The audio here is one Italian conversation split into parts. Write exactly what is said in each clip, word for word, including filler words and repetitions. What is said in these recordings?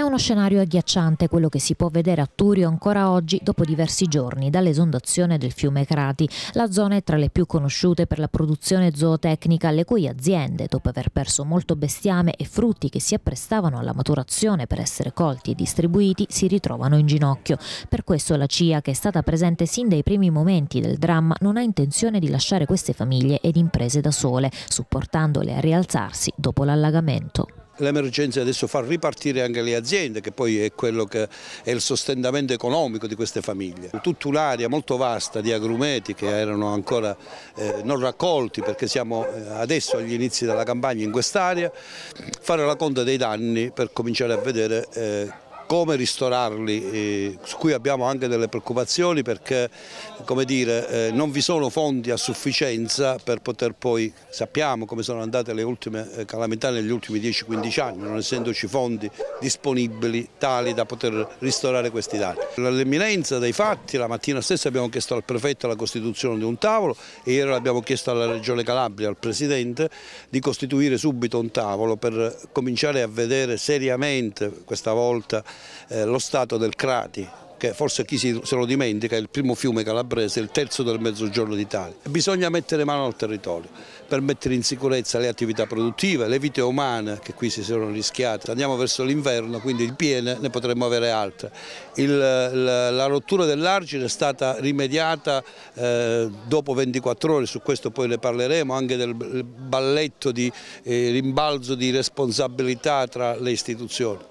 uno scenario agghiacciante quello che si può vedere a Turio ancora oggi dopo diversi giorni dall'esondazione del fiume Crati. La zona è tra le più conosciute per la produzione zootecnica, le cui aziende, dopo aver perso molto bestiame e frutti che si apprestavano alla maturazione per essere colti e distribuiti, si ritrovano in ginocchio. Per questo la C I A, che è stata presente sin dai primi momenti del dramma, non ha intenzione di lasciare queste famiglie ed imprese da sole, supportandole a rialzarsi dopo l'allagamento. L'emergenza adesso fa ripartire anche le aziende, che poi è quello che è il sostentamento economico di queste famiglie. Tutta un'area molto vasta di agrumeti che erano ancora eh, non raccolti, perché siamo adesso agli inizi della campagna in quest'area, fare la conta dei danni per cominciare a vedere eh, come ristorarli, eh, su cui abbiamo anche delle preoccupazioni, perché come dire, eh, non vi sono fondi a sufficienza per poter poi, sappiamo come sono andate le ultime eh, calamità negli ultimi dieci quindici anni, non essendoci fondi disponibili tali da poter ristorare questi danni. All'imminenza dei fatti, la mattina stessa abbiamo chiesto al prefetto la costituzione di un tavolo e ieri l'abbiamo chiesto alla Regione Calabria, al Presidente, di costituire subito un tavolo per cominciare a vedere seriamente questa volta Eh, lo stato del Crati, che forse chi si, se lo dimentica è il primo fiume calabrese, il terzo del Mezzogiorno d'Italia. Bisogna mettere mano al territorio per mettere in sicurezza le attività produttive, le vite umane che qui si sono rischiate. Andiamo verso l'inverno, quindi il piene ne potremmo avere altre. Il, la, la rottura dell'argine è stata rimediata eh, dopo ventiquattro ore, su questo poi ne parleremo, anche del balletto di eh, rimbalzo di responsabilità tra le istituzioni.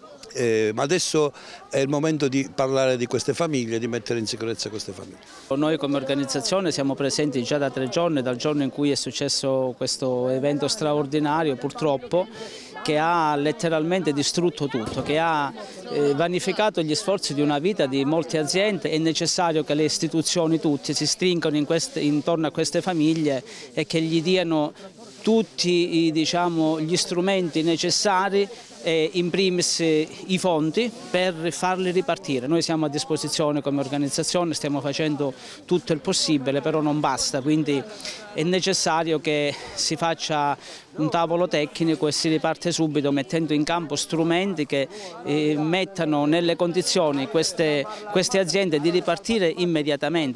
Eh, ma adesso è il momento di parlare di queste famiglie, di mettere in sicurezza queste famiglie. Noi come organizzazione siamo presenti già da tre giorni, dal giorno in cui è successo questo evento straordinario purtroppo, che ha letteralmente distrutto tutto, che ha eh, vanificato gli sforzi di una vita di molte aziende. È necessario che le istituzioni tutte si stringano in queste, intorno a queste famiglie e che gli diano tutti diciamo, gli strumenti necessari, e in primis i fondi per farli ripartire. Noi siamo a disposizione come organizzazione, stiamo facendo tutto il possibile, però non basta, quindi è necessario che si faccia un tavolo tecnico e si riparte subito mettendo in campo strumenti che eh, mettano nelle condizioni queste, queste aziende di ripartire immediatamente.